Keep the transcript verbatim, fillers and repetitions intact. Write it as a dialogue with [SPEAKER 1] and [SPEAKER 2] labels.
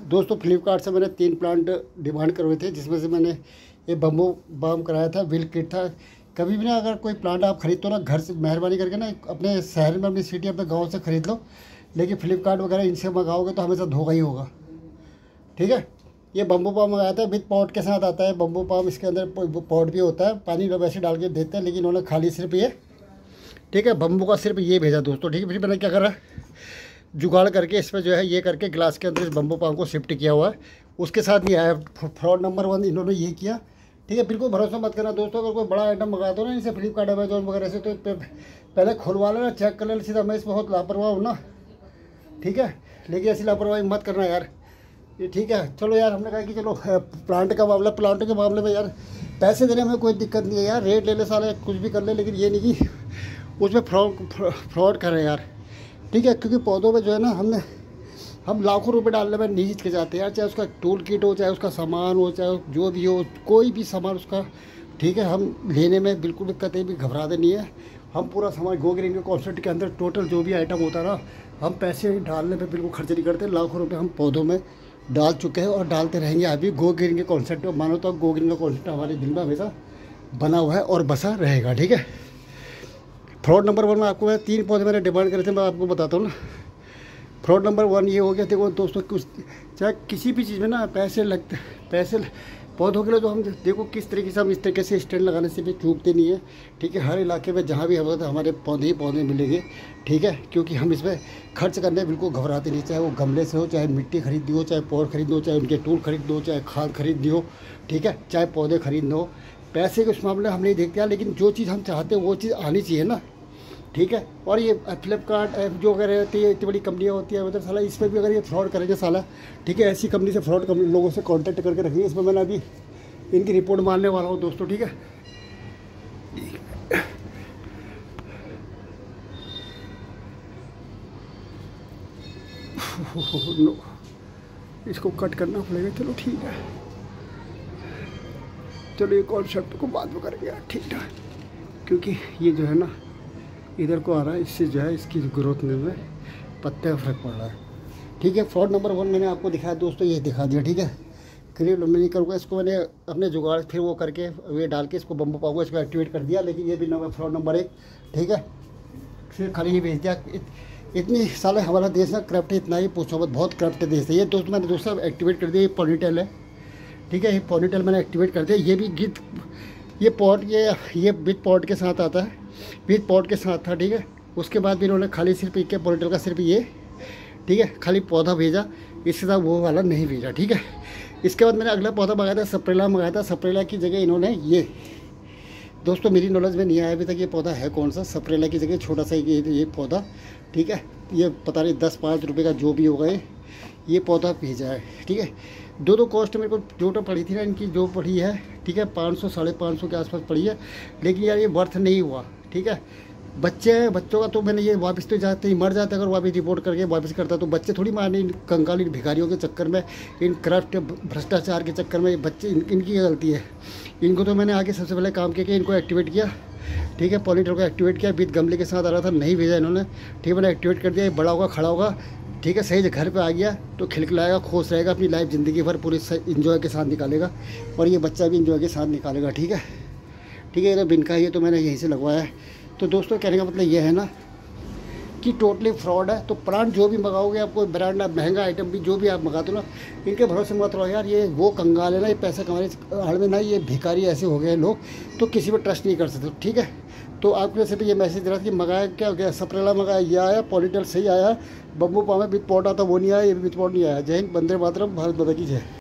[SPEAKER 1] दोस्तों फ्लिपकार्ट से मैंने तीन प्लांट डिमांड करवाए थे, जिसमें से मैंने ये बम्बू बाम कराया था, विल किट था। कभी भी ना अगर कोई प्लांट आप खरीदते हो ना, घर से मेहरबानी करके ना अपने शहर में, अपनी सिटी, अपने गांव से खरीद लो। लेकिन फ्लिपकार्ट वगैरह इनसे मंगाओगे तो हमेशा धोखा ही होगा, ठीक है। ये बम्बू पाम मंगाया था, विद पॉट के साथ आता है बम्बू पाम। इसके अंदर पॉट भी होता है, पानी लोग वैसे डाल के देते हैं, लेकिन उन्होंने खाली सिर्फ ये, ठीक है, बम्बू का सिर्फ ये भेजा दोस्तों, ठीक है। फिर मैंने क्या करा, जुगाड़ करके इस पर जो है ये करके ग्लास के अंदर इस बम्बू पाम को शिफ्ट किया हुआ है। उसके साथ ये आया फ्रॉड नंबर वन, इन्होंने ये किया, ठीक है। बिल्कुल भरोसा मत करना दोस्तों, अगर कोई बड़ा आइटम मंगा दो ना इनसे फ्लिपकार्ट, अमेजोन वगैरह से, तो पहले खुलवा लेना, चेक कर लेना। सीधा मैं इसमें बहुत लापरवाह हूँ ना, ठीक है। लेकिन ऐसी लापरवाही मत करना यार, ये ठीक है। चलो यार, हमने कहा कि चलो प्लांट का मामला, प्लांट के मामले में यार पैसे देने में कोई दिक्कत नहीं है यार, रेट ले ले साले, कुछ भी कर ले, लेकिन ये नहीं कि उसमें फ्रॉड फ्रॉड करें यार, ठीक है। क्योंकि पौधों में जो है ना, हमने हम लाखों रुपए डालने में नहीं हिचके जाते यार, चाहे उसका टूल किट हो, चाहे उसका सामान हो, चाहे जो भी हो, कोई भी सामान उसका, ठीक है। हम लेने में बिल्कुल भी कतई भी घबराते नहीं है। हम पूरा सामान गो ग्रीन के कॉन्सेप्ट के अंदर टोटल जो भी आइटम होता है ना, हम पैसे डालने पे बिल्कुल खर्च नहीं करते। लाखों रुपए हम पौधों में डाल चुके हैं और डालते रहेंगे। अभी गो ग्रीन के कॉन्सेप्ट मानो तो गो ग्रीन का कॉन्सेप्ट हमारे दिल में हमेशा बना हुआ है और बसा रहेगा, ठीक है। फ्रॉड नंबर वन में आपको मैं तीन पौधे मैंने डिमांड करे थे, मैं आपको बताता हूँ ना। फ्रॉड नंबर वन ये हो गया, देखो दोस्तों, कुछ चाहे किसी भी चीज़ में ना पैसे लगते, पैसे पौधों के लिए जो हम देखो किस तरीके से हम इस तरीके से स्टैंड लगाने से भी चूकते नहीं है, ठीक है। हर इलाके में जहाँ भी हम हमारे पौधे ही पौधे मिलेंगे, ठीक है। क्योंकि हम इसमें खर्च करने बिल्कुल घबराते नहीं, चाहे वो गमले से हो, चाहे मिट्टी खरीदनी हो, चाहे पौध खरीदनी हो, चाहे उनके टूल खरीदने हो, चाहे खाद खरीदनी हो, ठीक है, चाहे पौधे खरीदने हो। पैसे के उस मामले हम नहीं देखते हैं, लेकिन जो चीज़ हम चाहते हैं वो चीज़ आनी चाहिए ना, ठीक है। और ये फ्लिपकार्ट जो अगर रहती है, इतनी बड़ी कंपनियाँ होती है, मतलब साला इस पर भी अगर ये फ्रॉड करेंगे साला, ठीक है, ऐसी कंपनी से फ्रॉड कंपनी लोगों से कांटेक्ट करके रखेंगे। इसमें मैंने अभी इनकी रिपोर्ट मारने वाला हूँ दोस्तों, ठीक है। नो, इसको कट करना पड़ेगा, चलो ठीक है। चलो ये कॉन्सेप्ट को बाद में करेंगे यार, ठीक है। क्योंकि ये जो है ना इधर को आ रहा है, इससे जो है इसकी ग्रोथ में पत्ते का फर्क पड़ रहा है, ठीक है। फ्रॉड नंबर वन मैंने आपको दिखाया दोस्तों, ये दिखा दिया, ठीक है। क्लियर मैं नहीं करूँगा इसको, मैंने अपने जुगाड़ फिर वो करके वे डाल के इसको बम्बू पाऊंगा, इसको एक्टिवेट कर दिया। लेकिन ये भी नंबर फ्रॉड नंबर एक, ठीक है। फिर खाली ही भेज दिया। इत, इतनी साल हमारा देश ना करप्ट है, इतना ही पूछो मत, बहुत करप्ट देश है ये। दोस्त मैंने दोस्तों एक्टिवेट कर दिया, ये पॉनीटेल है, ठीक है। ये पॉनीटेल मैंने एक्टिवेट कर दिया। ये भी गिट, ये पॉट, ये ये विद पॉट के साथ आता है, विद पॉट के साथ था, ठीक है। उसके बाद भी इन्होंने खाली सिर्फ एक पॉलीटेल का सिर्फ ये, ठीक है, खाली पौधा भेजा, इसके साथ वो वाला नहीं भेजा, ठीक है। इसके बाद मैंने अगला पौधा मंगाया था, सप्रेला मंगाया था। सप्रेला की जगह इन्होंने ये, दोस्तों मेरी नॉलेज में नहीं आया अभी तक ये पौधा है कौन सा। सप्रेला की जगह छोटा सा ये ये पौधा, ठीक है, ये पता नहीं दस पाँच रुपये का जो भी होगा ये ये पौधा भेजा है, ठीक है। दो दो कॉस्ट मेरे को जो तो पड़ी थी ना इनकी, जो पड़ी है, ठीक है, पाँच सौ साढ़े पाँच सौ के आसपास पड़ी है। लेकिन यार ये वर्थ नहीं हुआ, ठीक है। बच्चे हैं, बच्चों का तो मैंने ये वापस तो जाते ही मर जाते, अगर वापस रिपोर्ट करके वापस करता तो बच्चे थोड़ी मारने इन कंगाल, इन भिखारियों के चक्कर में, इन करप्ट भ्रष्टाचार के चक्कर में बच्चे, इन, इनकी गलती है। इनको तो मैंने आगे सबसे पहले काम किया कि इनको एक्टिवेट किया, ठीक है। पॉलीटेल को एक्टिवेट किया, बीत गमले के साथ आ रहा था, नहीं भेजा इन्होंने, ठीक है। मैंने एक्टिवेट कर दिया, ये बड़ा होगा, खड़ा होगा, ठीक है, सही घर पे आ गया तो खिलखिलाएगा, खुश रहेगा, अपनी लाइफ ज़िंदगी भर पूरी इंजॉय के साथ निकालेगा। और ये बच्चा भी इंजॉय के साथ निकालेगा, ठीक है, ठीक है। ये तो बिनका ही है, तो मैंने यहीं से लगवाया है। तो दोस्तों कहने का मतलब ये है ना कि टोटली फ्रॉड है। तो प्लांट जो भी मंगाओगे, आपको ब्रांड महंगा आइटम भी जो भी आप मंगाते हो ना, इनके भरोसे मत रहो यार। ये वो कंगाल है ना, ये पैसे कमाने आड़ में ना, ये भिखारी ऐसे हो गए लोग, तो किसी पर ट्रस्ट नहीं कर सकते, ठीक है। तो आपके वैसे भी ये मैसेज दे रहा था कि मंगाया क्या हो गया, सप्रेला मंगाया, ये आया, पॉलीटेल सही आया, बम्बू पाम में विद पॉट आता वो नहीं आया, ये भी विद पॉट नहीं आया। जय हिंद, वंदे मातरम, भारत माता की जय।